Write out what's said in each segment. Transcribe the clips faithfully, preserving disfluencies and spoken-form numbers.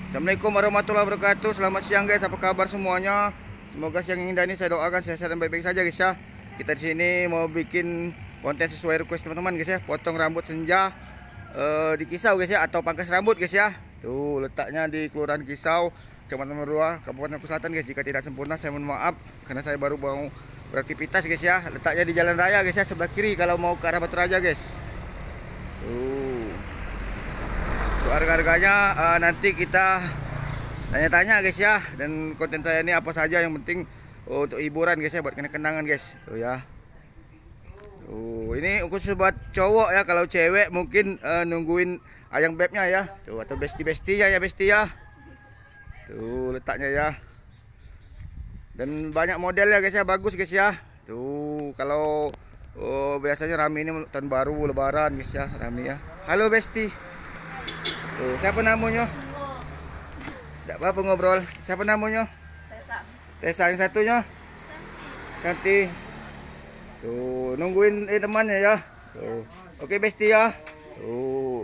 Assalamualaikum warahmatullahi wabarakatuh. Selamat siang guys, apa kabar semuanya? Semoga siang indah ini saya doakan sehat-sehat dan baik-baik saja guys ya. Kita di sini mau bikin konten sesuai request teman-teman guys ya. Potong rambut senja uh, di Kisau guys ya, atau pangkas rambut guys ya. Tuh letaknya di Kelurahan Kisau, Kecamatan Merua, Kabupaten Maluku Selatan guys. Jika tidak sempurna saya mohon maaf karena saya baru mau beraktivitas guys ya. Letaknya di jalan raya guys ya, sebelah kiri kalau mau ke arah Batu Raja guys. Tuh. Harga-harganya uh, nanti kita tanya-tanya guys ya. Dan konten saya ini apa saja yang penting uh, untuk hiburan guys ya, buat kenang-kenangan guys. Tuh ya. Tuh, ini khusus buat cowok ya. Kalau cewek mungkin uh, nungguin ayang bebnya ya. Tuh, atau besti-bestinya ya, besti ya. Tuh letaknya ya. Dan banyak model ya guys ya, bagus guys ya. Tuh kalau oh, biasanya rame ini tahun baru, lebaran guys ya, rame ya. Halo besti. Tuh, siapa namanya? Tidak apa-apa ngobrol. Siapa namanya? Tesa. Tesa, yang satunya? Cantik. Tuh, nungguin eh, temannya ya. Tuh. Oke, besti ya. Tuh.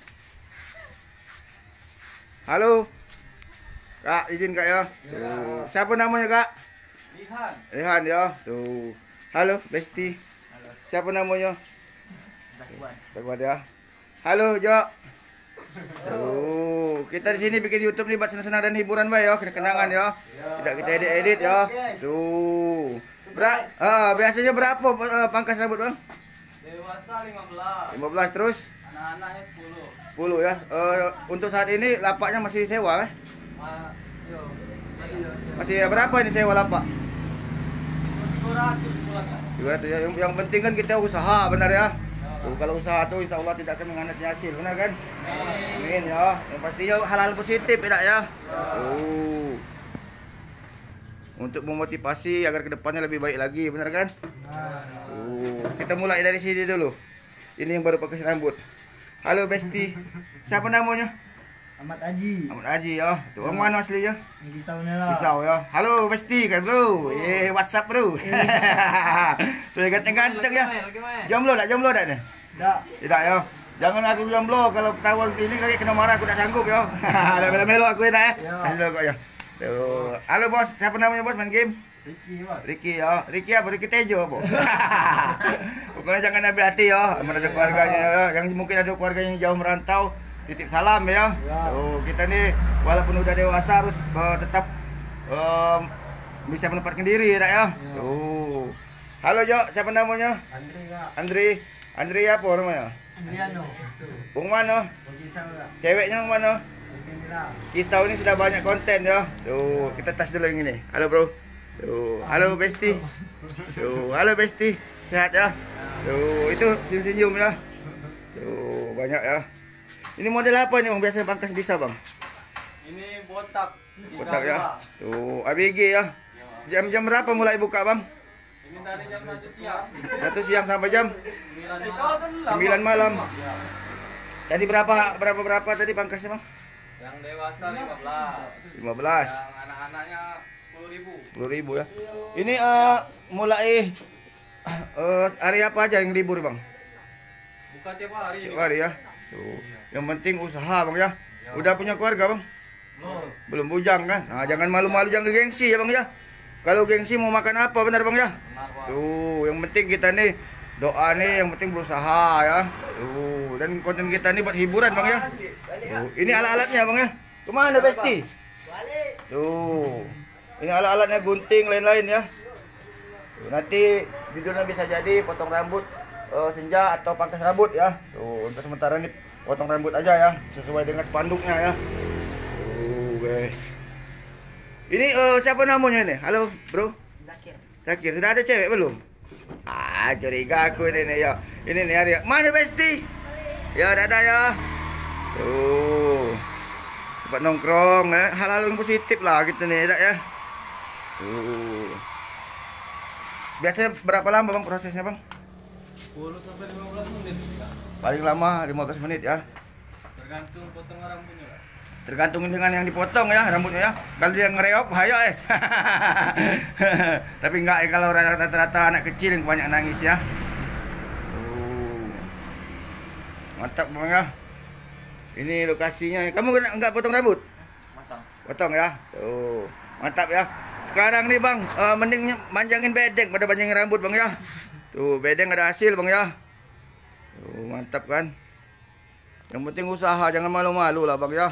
Halo. Kak, izin Kak ya. Tuh. Siapa namanya Kak? Rihan. Rihan ya. Tuh. Halo, besti. Halo. Siapa namanya? Zakwan. Zakwan ya. Halo, Jo. Tuh, kita di sini bikin YouTube nih buat senang-senang dan hiburan Pak ya, kenangan ya. Tidak kita edit-edit ya. Tuh. Ber ah, biasanya berapa uh, pangkas rambut Bang? Dewasa lima belas. lima belas terus Anak-anaknya sepuluh. sepuluh ya. Uh, untuk saat ini lapaknya masih sewa eh? Ma yo. Masih berapa ini sewa lapak? dua ratus bulan kan. dua ratus ya. Yang, yang penting kan kita usaha benar ya. Tuh, kalau usaha tuh insya Allah tidak akan mengkhianati hasil, benar kan? Amin ya. Yang pastinya hal-hal positif tidak ya? Tuh. Untuk memotivasi agar kedepannya lebih baik lagi, benar kan? Tuh. Kita mulai dari sini dulu. Ini yang baru pakai rambut. Halo besti. Siapa namanya? Ahmad Haji. Ahmad Haji ya. Tuh, orang mana aslinya? Kisau lah. Pisau ya. Halo besti kan bro. Eh WhatsApp bro. Tuh ganteng-ganteng ya. Jomblo tak jomblo tak nih? Tidak. Tidak ya. Jangan aku jomblo, kalau ketahuan ini kali kena marah aku tak sanggup ya. Ada melo-melo aku ya. Kasih dulu kok ya. Tuh. Halo bos, siapa namanya bos main game? Ricky, Bos. Ricky ya. Ricky apa? Ricky Tejo apa? Pokoknya jangan ambil hati ya. Sama ada keluarganya ya. Yang mungkin ada keluarga yang jauh merantau, titip salam ya. Tuh, kita nih walaupun udah dewasa harus uh, tetap um, bisa menempatkan diri ya, ya. Tuh. Halo Jo, siapa namanya? Andri, Kak. Andri. Andri apa namanya? Andriano. Bung mana? Kisau, Kak. Ceweknya yang mana? Bismillah. Kisau ini sudah banyak konten ya. Tuh, kita tes dulu yang ini. Halo bro. Tuh, halo besti. Tuh, halo besti. Sehat ya? Tuh, itu senyum-senyum ya. Tuh, banyak ya. Ini model apa nih Bang? Biasanya pangkas bisa Bang? Ini botak. Kotak ya. Tuh, A B G ya. Jam-jam berapa mulai buka Bang? Ini dari jam satu siang. Satu siang sampai jam sembilan malam. sembilan malam. Tadi berapa berapa berapa tadi pangkasnya Bang? Yang dewasa lima belas. lima belas. Yang anak-anaknya sepuluh ribu. sepuluh ribu ya. Ini uh, mulai uh, hari apa aja yang libur Bang? Buka tiap hari. Tiap hari ya. Tuh. Yang penting usaha Bang ya. Udah punya keluarga Bang? Belum. Belum bujang kan? Nah, jangan malu-malu, jangan gengsi ya Bang ya. Kalau gengsi mau makan apa benar Bang ya? Benar, Bang. Tuh, yang penting kita nih doa nih, yang penting berusaha ya. Tuh, dan konten kita nih buat hiburan Bang ya. Tuh, ini alat-alatnya Bang ya. Kemana besti? Tuh, ini alat-alatnya, gunting lain-lain ya. Tuh, nanti judulnya bisa jadi potong rambut uh, senja atau pangkas rambut ya. Tuh, untuk sementara ini potong rambut aja ya, sesuai dengan spanduknya ya. Tuh guys. Ini uh, siapa namanya nih? Halo bro. Zakir. Zakir, sudah ada cewek belum? Ah, curiga aku ini nih ya. Ini nih hari. Mana besti? Ya, dadah ya. Tuh. Tempat nongkrong ya. Hal-hal yang positif lah gitu nih, ya. Tuh. Biasanya berapa lama Bang prosesnya Bang? sepuluh sampai lima belas menit. Paling lama lima belas menit ya. Tergantung potong rambutnya. Tergantung dengan yang dipotong ya rambutnya ya. Kalau dia ngereok bahaya es. Tapi enggak ya, kalau rata-rata anak kecil yang banyak nangis ya. Uh. Mantap Bang ya. Ini lokasinya. Kamu enggak potong rambut? Potong ya. Tuh, mantap ya. Sekarang nih Bang, uh, mending manjangin bedeng pada panjangin rambut Bang ya. Tuh, bedeng ada hasil Bang ya. Tuh, mantap kan. Yang penting usaha, jangan malu-malu lah Bang ya.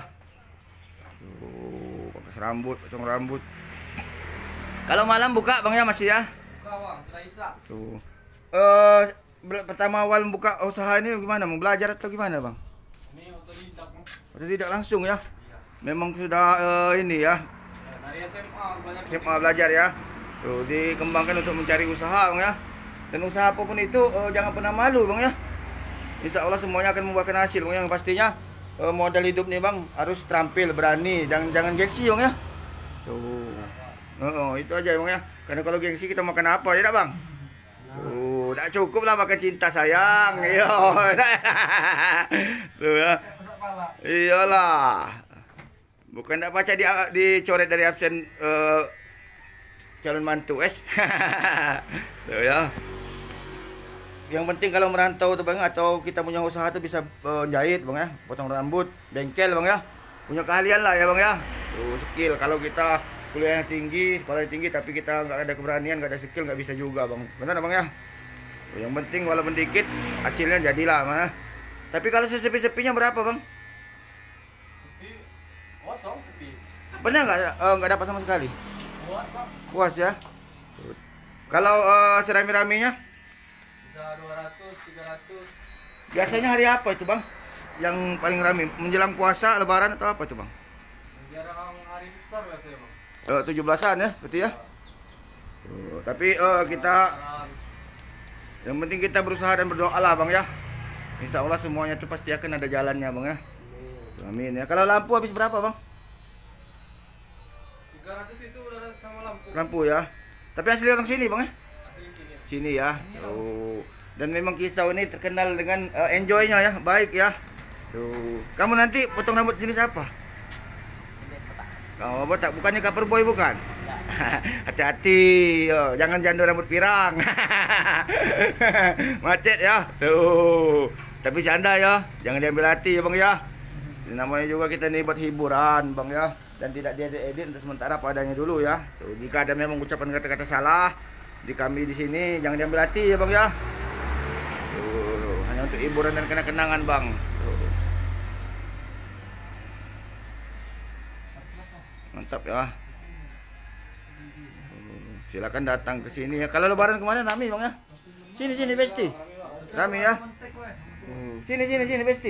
Tuh, pangkas rambut, potong rambut. Kalau malam buka Bang ya masih ya? Buka Bang, sudah isa. Tuh. Eh pertama awal buka usaha ini gimana? Mau belajar atau gimana Bang? Ini otodidak Bang. Atau tidak langsung ya? Iya. Memang sudah eh, ini ya, Ya, dari S M A banyak S M A belajar ya. Tuh, dikembangkan untuk mencari usaha Bang ya. Dan usaha apapun itu eh, jangan pernah malu Bang ya. Insya Allah semuanya akan membuahkan hasil Bang. Yang pastinya eh, modal hidup nih Bang harus terampil, berani, jangan jangan gengsi Bang ya. Tuh. Oh, itu aja Bang ya. Karena kalau gengsi kita makan apa ya Bang? Tuh, tak cukup lah makan cinta sayang. Iya. Tuh ya. Iyalah. Bukan tak baca di dicoret dari absen uh, calon mantu es. Tuh ya. Yang penting kalau merantau tuh Bang atau kita punya usaha tuh bisa uh, jahit Bang ya, potong rambut, bengkel Bang ya. Punya keahlian lah ya Bang ya. Tuh skill kalau kita kuliah yang tinggi, sekolah yang tinggi tapi kita nggak ada keberanian, nggak ada skill nggak bisa juga Bang. Benar Bang ya? Tuh, yang penting walaupun dikit hasilnya jadilah mana. Tapi kalau sesepi-sepinya berapa Bang? sepi. Kosong sepi. Pernah nggak eh, nggak dapat sama sekali? Puas Bang. Puas ya. Kalau uh, serami-raminya Bisa dua ratus, tiga ratus. biasanya hari apa itu Bang? Yang paling rame menjelang puasa, lebaran atau apa itu Bang? Jarang hari besar biasanya Bang. Eh, tujuh belasan ya seperti ya. Tuh, tapi eh, kita yang penting kita berusaha dan berdoa lah Bang ya. Insya Allah semuanya itu pasti akan ada jalannya Bang ya. Amin ya. Kalau lampu habis berapa Bang? tiga ratus itu udah sama lampu. Lampu ya. Tapi asli orang sini Bang ya. Asli sini. Sini ya. Oh. Dan memang Kisau ini terkenal dengan uh, enjoy-nya ya, baik ya. Tuh. Kamu nanti potong rambut jenis apa? Kamu botak, bukannya cover boy bukan? Hati-hati, yo. Jangan jando rambut pirang. Macet ya. Tuh. Tapi canda ya, jangan diambil hati ya Bang ya. Namanya juga kita nih buat hiburan Bang ya. Dan tidak diedit untuk sementara padanya dulu ya. Tuh, jika ada memang ucapan kata-kata salah di kami di sini jangan diambil hati ya Bang ya. Tuh, hanya untuk hiburan dan kenang-kenangan Bang. Tuh. Mantap ya. Tuh, silakan datang ke sini ya. Kalau lebaran kemana Nami Bang ya? Sini sini Besti. Rami ya. Tuh, sini sini sini Besti.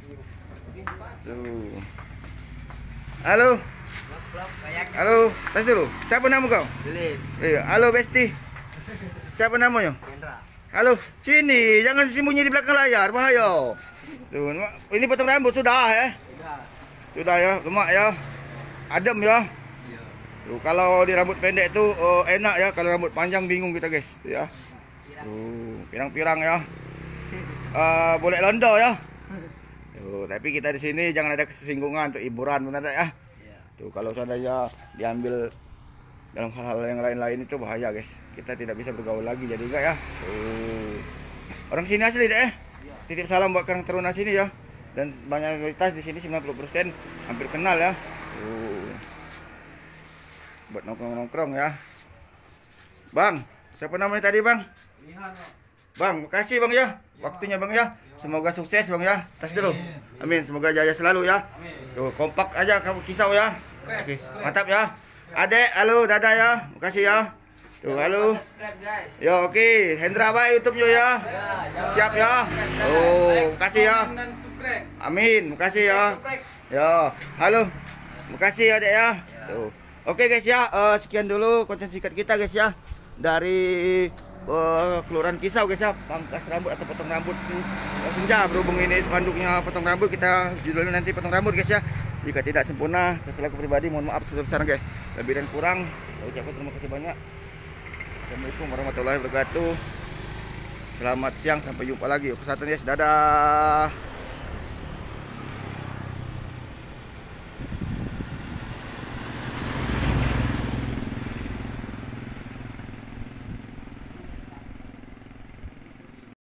Tuh. Halo. Halo, tes dulu. Siapa nama kau? Philip. Iya, halo Besti. Siapa namanya? Hendra. Halo, sini, jangan sembunyi di belakang layar, bahaya. Tuh, ini potong rambut sudah ya? Sudah. Sudah ya, lemak ya. Adem ya. Iya. Tuh, kalau di rambut pendek tuh oh, enak ya, kalau rambut panjang bingung kita, guys. Tuh, ya. Tuh, pirang-pirang ya. Uh, boleh londo ya. Tuh, tapi kita di sini jangan ada kesinggungan untuk hiburan, benar tak ya? Iya. Tuh, kalau seandainya diambil dalam hal-hal yang lain-lain itu bahaya guys. Kita tidak bisa bergaul lagi jadi enggak ya. Tuh. Orang sini asli deh. Titip salam buat Kang Teruna sini ya. Dan banyak mayoritas di sini sembilan puluh persen hampir kenal ya. Tuh. Buat nongkrong-nongkrong ya. Bang, siapa namanya tadi Bang? Lihat Bang. Bang, makasih Bang ya. Waktunya Bang ya. Semoga sukses Bang ya. Tas dulu. Amin. Semoga jaya selalu ya. Amin. Tuh, kompak aja kamu Kisau ya. Oke, mantap ya. Adek, halo, dadah ya. Makasih ya. Tuh, halo. Subscribe guys. Yo, oke. Hendra baik YouTube yo ya. Siap ya. Oh, makasih ya. Dan subscribe. Amin, makasih ya. Yo, halo. Makasih ya, Dek ya. Tuh. Oke guys ya, eh, sekian dulu konten singkat kita guys ya. Dari eh, Kelurahan Kisau guys ya, pangkas rambut atau potong rambut sen- senja. Berhubung ini spanduknya potong rambut, kita judulnya nanti potong rambut guys ya. Jika tidak sempurna, saya selaku pribadi mohon maaf sebesar-besarnya guys. Lebih dan kurang, saya ucapkan terima kasih banyak. Assalamualaikum warahmatullahi wabarakatuh. Selamat siang, sampai jumpa lagi. Kesehatan guys, dadah.